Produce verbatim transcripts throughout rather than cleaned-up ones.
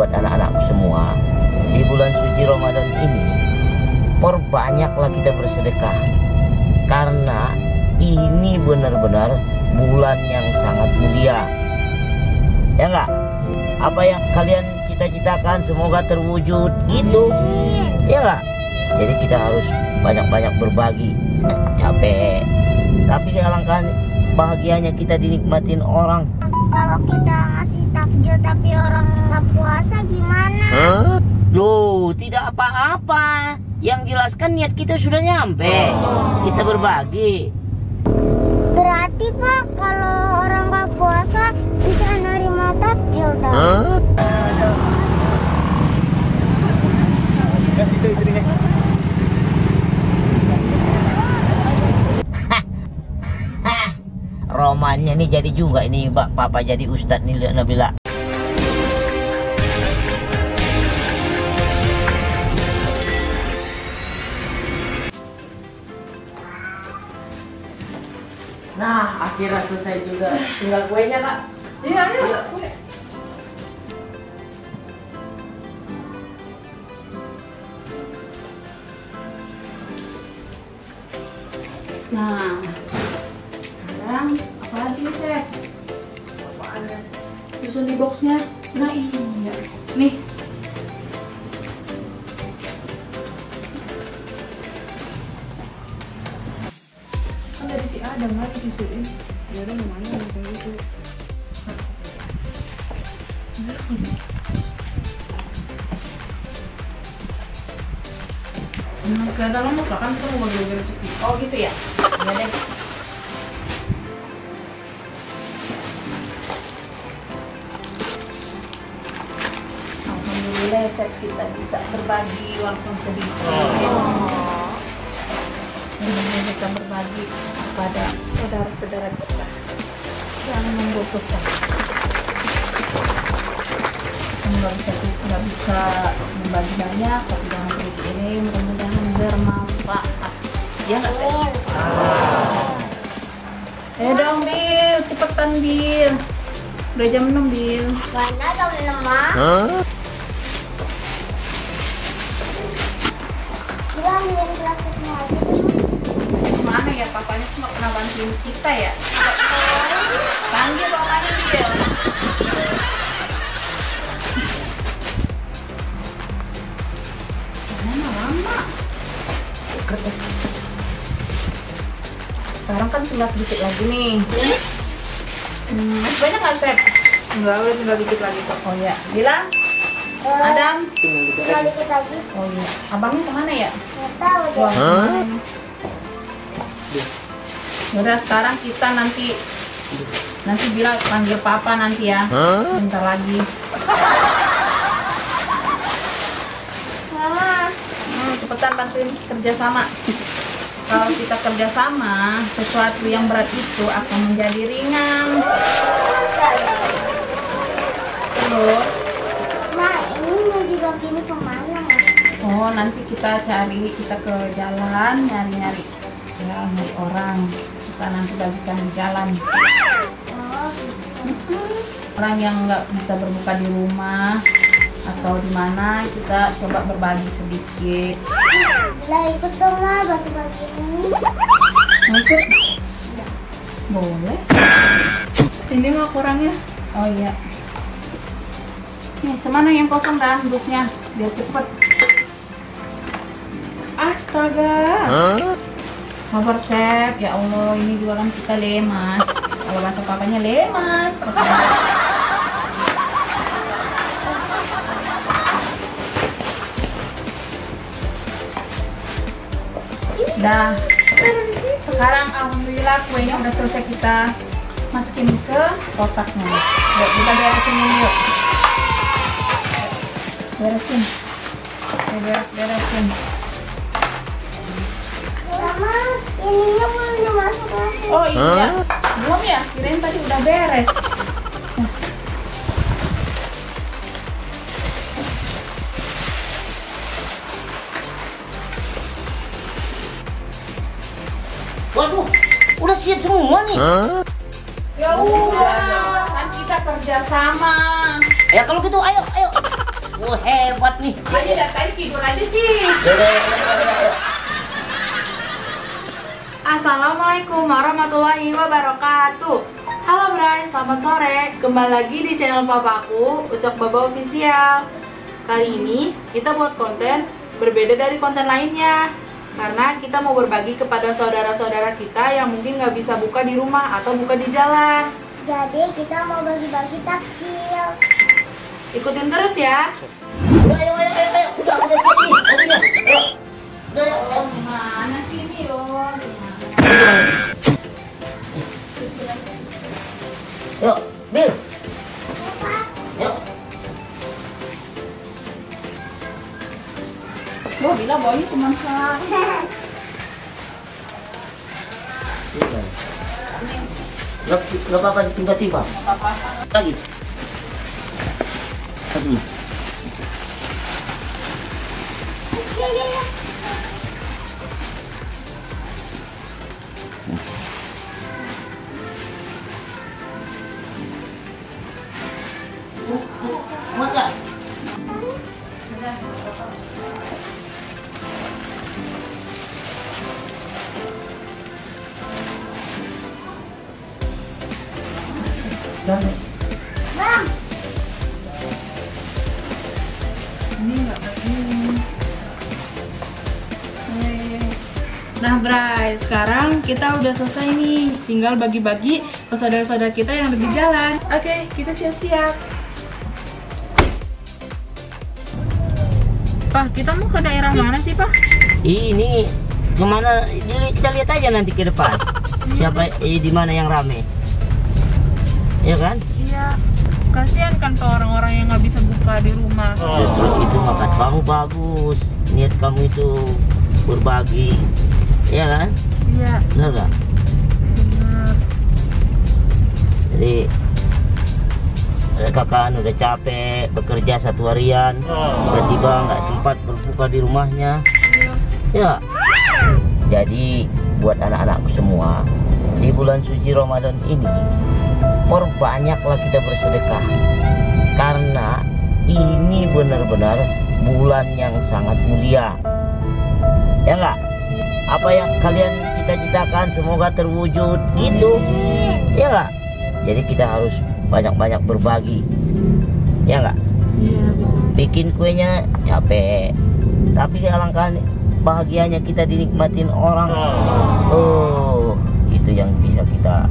buat anak-anakku semua, di bulan suci Ramadan ini perbanyaklah kita bersedekah, karena ini benar-benar bulan yang sangat mulia. Ya enggak? Apa yang kalian cita-citakan semoga terwujud gitu. Ya enggak? Jadi kita harus banyak-banyak berbagi. Capek, tapi alangkah bahagianya kita dinikmatin orang. Kalau kita ngasih takjil tapi orang nggak puasa gimana? Huh? Loh, tidak apa-apa. Yang jelaskan niat kita sudah nyampe. Kita berbagi. Berarti Pak, kalau orang nggak puasa bisa nerima takjil dong? Huh? Romannya nih jadi juga ini Pak, Papa jadi Ustadz nih Nabila. Nah, akhirnya selesai juga. Tinggal kuenya, Kak. Iya, iya, kue. Nah, sekarang apa lagi, Chef? Apaan ya? Susun di boxnya. Nah, iya. Nih. Dari si Adam lagi disuruhin. Ya udah lumayan macam itu. Nah, kelihatan lemes lah kan, kita mau bagi-bagi rezeki. Oh gitu ya? Iya deh. Alhamdulillah chef kita bisa berbagi walaupun sedikit. Oh. Ini kita berbagi pada saudara-saudara kita yang membutuhkan. Nggak bisa nggak bisa membagi banyak, tapi dengan sedikit ini mudah-mudahan bermanfaat. Ya nggak sih? Ah. Ayo dong Bil, cepetan Bil. Udah jam enam Bil. Mana jam enam Mak? Bilang bilang plastiknya aja. Mana ya papanya cuma pernah bantuin kita ya? Panggil papanya Bil. Mana lama? Sekarang kan tinggal sedikit lagi nih. Hmm, masih banyak nggak Sep? Enggak, udah tinggal dikit lagi kok. Oh ya, bilang. Adam. Tinggal dikit lagi. Oh iya. Abangnya kemana ya? Nggak tahu deh. Wah, udah sekarang kita nanti nanti bilang panggil papa nanti ya. Bentar lagi. Mama. Hmm, cepetan bantuin kerja sama. Kalau kita kerja sama, sesuatu yang berat itu akan menjadi ringan. Terus, Mak, ini mau dibagi ini kemana Mak? oh nanti kita cari, kita ke jalan nyari-nyari ya, nyari orang. Kita nanti bagikan di jalan. Oh, Orang yang nggak bisa berbuka di rumah atau di mana, kita coba berbagi sedikit. lah ikut dong lah bagi-bagi ini. Ikut? Boleh. Ini mah kurangnya. Oh iya. Nih, semana yang kosong dan busnya biar cepet. Astaga. Sabar Chef, ya Allah, ini jualan kita lemas. Kalau bahasa papanya lemas. Dah. Sekarang alhamdulillah kuenya udah selesai, kita masukin ke kotaknya. Yuk, kita beresin ini yuk. Beresin. Ayo, beres, beresin. Mama, ininya belum dimasuk lagi. Oh iya, belum ya? Kirain tadi udah beres. Nah. Waduh, udah siap semua nih. Ya udah, kan kita kerja sama. Ya kalau gitu, ayo, ayo. Aduh hebat nih. Aja dari tadi tidur aja sih. Assalamualaikum warahmatullahi wabarakatuh. Halo Bray, selamat sore. Kembali lagi di channel papaku, Ucok Baba Official. Kali ini kita buat konten berbeda dari konten lainnya, karena kita mau berbagi kepada saudara-saudara kita yang mungkin nggak bisa buka di rumah atau buka di jalan. Jadi kita mau bagi-bagi takjil. Ikutin terus ya. Udah, ayo, ayo, ayo, ayo. Udah, udah siap nih. Ayo, ayo. Udah, ayo, ayo. Mana sih ini yo? Yuk, Bil. Yuk. Lo bilang baunya cuma satu. Gak, gak apa-apa tiba-tiba. Apa? Lagi. Aduh. Ya, ya, ya. Muat gak? Bang, Ini enggak begini. Nah, Bray, sekarang kita udah selesai nih. Tinggal bagi-bagi ke saudara-saudara kita yang lebih jalan. Oke, kita siap-siap. Pak, kita mau ke daerah mana sih, Pak? Ini kemana? Ini kita lihat aja nanti ke depan. Siapa eh, di mana yang rame? Ya kan? Iya. Kasihan kan ke orang-orang yang nggak bisa buka di rumah. Justru itu makan kamu bagus. Niat kamu itu berbagi. Ya kan? Iya, Benar gak? benar. Jadi eh, kakak udah capek bekerja satu harian, tiba-tiba nggak sempat berbuka di rumahnya. Ya, jadi buat anak-anakku semua, di bulan suci Ramadan ini perbanyaklah kita bersedekah, karena ini benar-benar bulan yang sangat mulia. Ya enggak? Apa yang kalian cita-citakan semoga terwujud gitu. Ya enggak? Jadi kita harus banyak-banyak berbagi. Ya enggak? Iya, benar. Bikin kuenya capek, tapi alangkah bahagianya kita dinikmatin orang. Oh, itu yang bisa kita.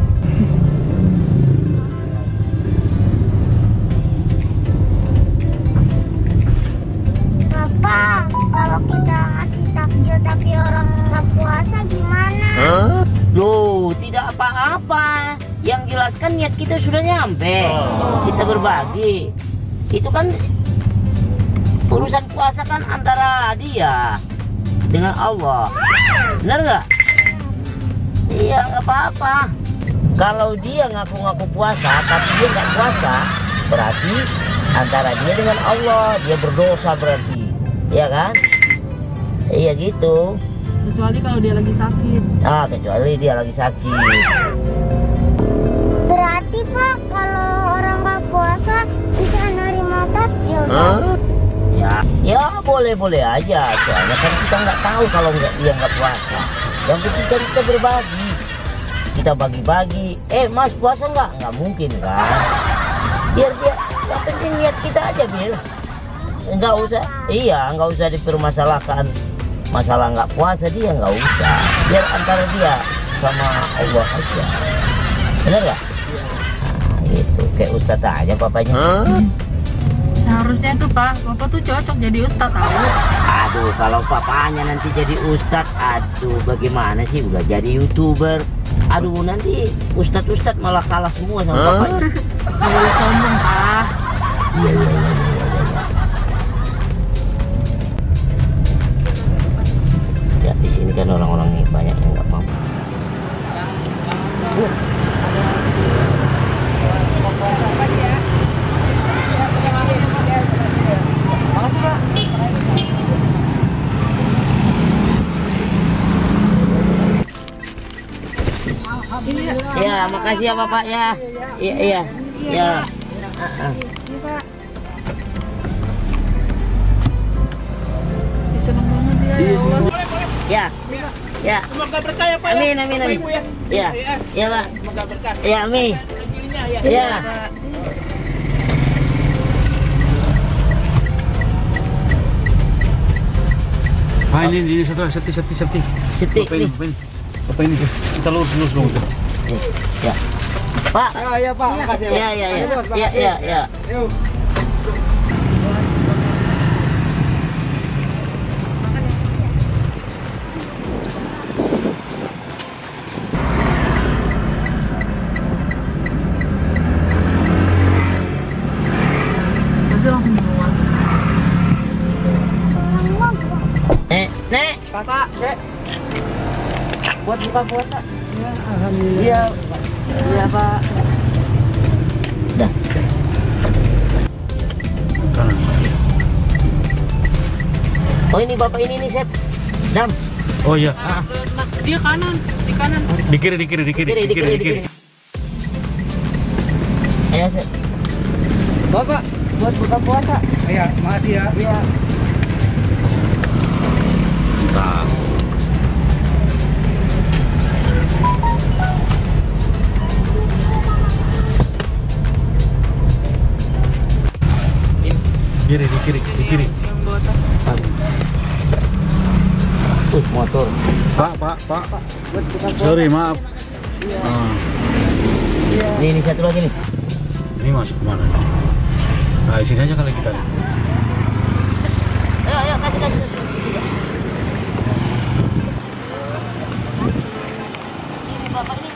Papa, kalau kita ngasih takjil tapi orang nggak puasa gimana? Loh, tidak apa-apa. Yang jelas kan niat kita sudah nyampe. Kita berbagi. Itu kan urusan puasa kan antara dia dengan Allah. Benar nggak? Iya, nggak apa-apa. Kalau dia ngaku-ngaku puasa tapi dia nggak puasa, berarti antara dia dengan Allah, dia berdosa berarti. Iya kan? Iya gitu. Kecuali kalau dia lagi sakit. Ah, kecuali dia lagi sakit. Berarti Pak, kalau orang nggak puasa bisa nerima takjil dong? Ya, ya boleh-boleh aja. Soalnya kan kita nggak tahu kalau nggak dia nggak puasa. Yang penting kan kita berbagi. Kita bagi-bagi. Eh, Mas puasa nggak? Nggak mungkin kan? Biar dia. Yang penting niat kita aja, Bil. Nggak usah. Iya, nggak usah dipermasalahkan. Masalah nggak puasa dia nggak usah. Biar antara dia sama Allah aja. Bener nggak? Nah, gitu. Kayak Ustadz aja papanya. Seharusnya tuh Pak, Bapak tuh cocok jadi ustadz tahu. Aduh, kalau papanya nanti jadi ustadz, aduh bagaimana sih, udah jadi YouTuber. Aduh, nanti ustadz-ustadz malah kalah semua sama papanya. Nggak boleh sombong Pak. Iya, iya, iya, iya, iya. Ya, di sini kan orang-orang nih banyak yang nggak mampu. Uh. Ya, makasih ya Bapak ya. Iya, iya. Ya. Ya. Ya. Semoga berkah ya Pak. Amin, amin, Bapak, amin. Ibu ya. Ya. Ya, Pak. Semoga berkah. Ya, amin. Rezekinya ya. Ya. Ah ini ini satu seti seti seti. Seti Bapak ini, nih. Bapak ini. Bapak ini. Kita lurus lurus dulu. Nih, Ya. Pak. Oh iya Pak, makasih Ya, ya, ya. Ya, ya, ya. Yuk. Masih langsung dibawa. Nek, Nek. Kakak, Dek. Buat buka puasa. Ya, alhamdulillah. Iya, Pak. Dah. Kanan. Oh, ini Bapak ini nih, Sep. Dam. Oh iya. Ah. Dia kanan, di kanan. Di kiri di kiri di kiri Kiri, di kiri di kiri. Ayo, Sep. Bapak, buat buka puasa. Iya, makasih ya. Iya. Nah. Kiri di kiri di kiri. Uh, motor. Pak pak pak. Buat buka puasa. Sorry maaf. Ah, Ini, ini satu lagi nih. ini masuk kemana? Nah, sini aja kali kita. Ayo, ayo, kasih, kasih. kasih. Ini Bapak ini.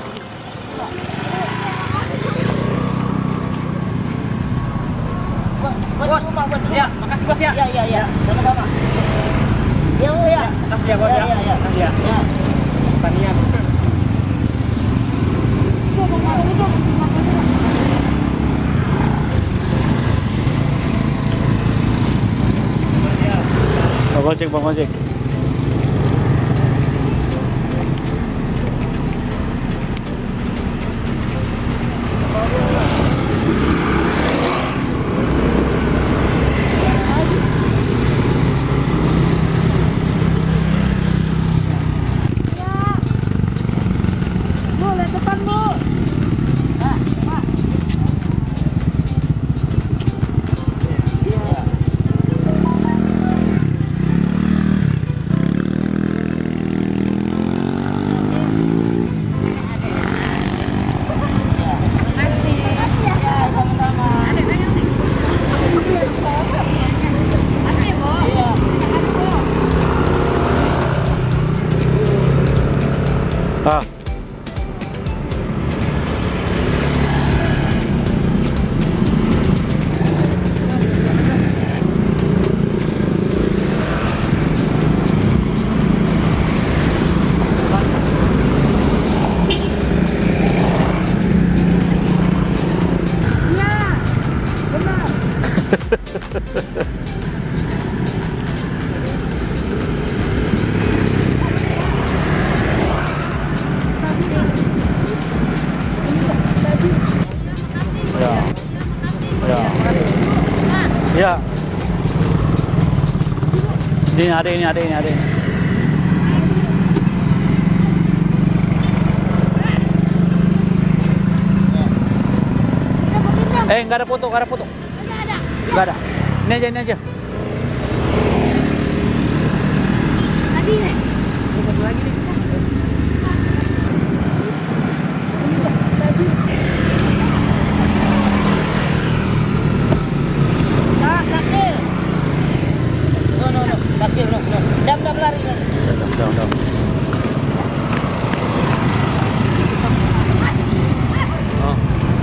Bos, Pak, bos. Ya, makasih Bos ya. Ya, ya, ya. Sama-sama. Ya, Bu, ya. Makasih ya Bos Ya, ya. ya, ya. Makasih ya. Ya. Tanian. Pak Gojek, Pak Gojek. Bu, lihat depan, Bu. Ah. Ya. Ya. Ya. Ini ada ini ada ini ada ini. Eh, nggak ada foto, nggak ada foto. Nggak ada. Ini aja, ini aja. Tadi, Nek. Ah, takir. No, no, no. Takir, no, no. Dam, dam, lari, lari. Udah, udah. Oh.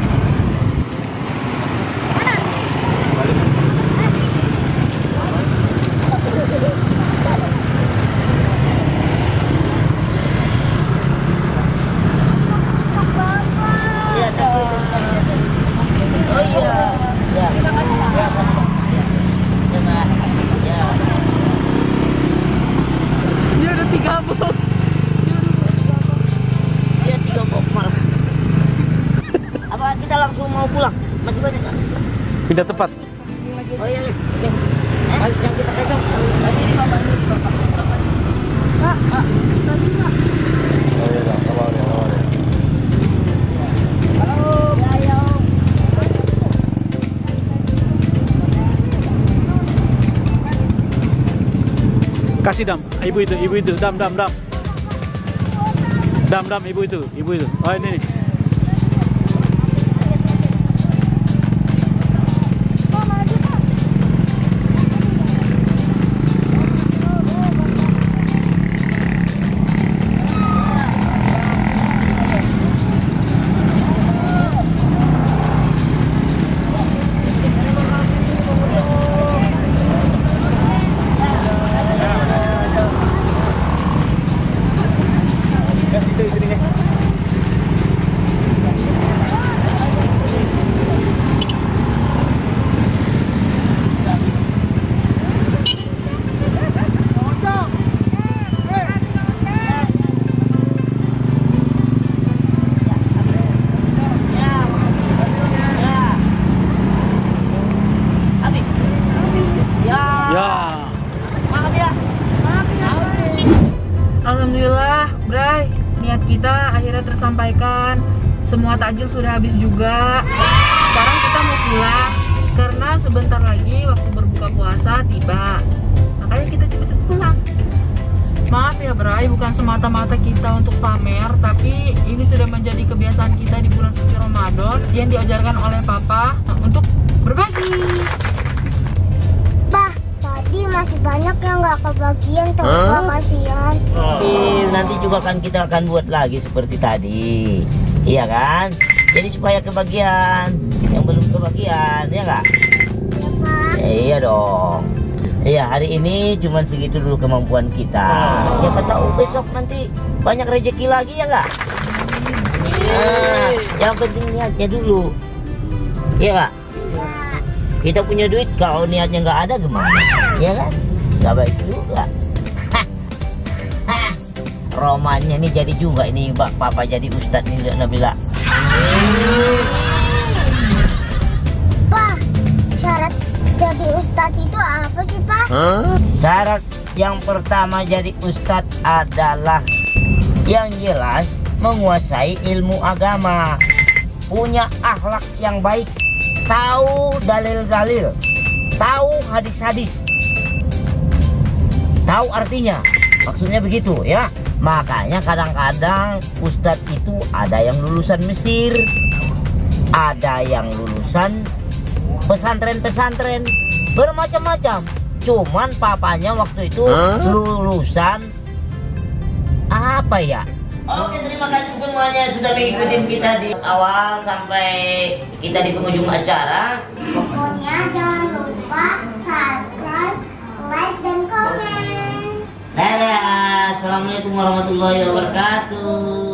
Iya, takir. Oh iya. Ya. Ya, Pak. Ya, Pak. Ya. Dia udah tiga box. Dia tiga box malah. Apa kita langsung mau pulang? Masih banyak kan? Pindah tempat. Oh iya, iya. Oke. Eh, yang kita pegang. Tadi ini Bapak ini, Bapak. Bapak. Kasih dam, ibu itu, ibu itu, dam, dam, dam. Dam, dam, ibu itu, ibu itu. Oh ini nih. Alhamdulillah, Bray, niat kita akhirnya tersampaikan. Semua takjil sudah habis juga. Sekarang kita mau pulang karena sebentar lagi waktu berbuka puasa tiba. Makanya kita cepet-cepet pulang. Maaf ya, Bray, bukan semata-mata kita untuk pamer, tapi ini sudah menjadi kebiasaan kita di bulan suci Ramadan yang diajarkan oleh Papa untuk berbagi. Bah, tadi masih banyak yang nggak kebagian tuh, huh? Kasihan. Oh, nanti juga kan kita akan buat lagi seperti tadi, iya kan? Jadi supaya kebagian yang belum kebagian, ya nggak? Ya, Pak. Iya dong. Iya, hari ini cuman segitu dulu kemampuan kita. Siapa tahu besok nanti banyak rezeki lagi, ya nggak? Nah, yang penting niatnya dulu, iya nggak? Kita punya duit, kalau niatnya nggak ada gimana? Ya kan? Nggak baik juga. Romannya nih jadi juga ini, Mbak. Papa jadi ustadz nih, Nabila. Pak, syarat jadi ustadz itu apa sih, Pak? Huh? Syarat yang pertama jadi ustadz adalah yang jelas menguasai ilmu agama, punya akhlak yang baik, tahu dalil-dalil, tahu hadis-hadis, tahu artinya. Maksudnya begitu ya. Makanya kadang-kadang ustadz itu ada yang lulusan Mesir, ada yang lulusan pesantren-pesantren, bermacam-macam. Cuman papanya waktu itu huh? lulusan apa ya? Oke, terima kasih semuanya sudah mengikuti kita di awal sampai kita di penghujung acara. Pokoknya jangan lupa subscribe, like, dan komen. Dadah, assalamualaikum warahmatullahi wabarakatuh.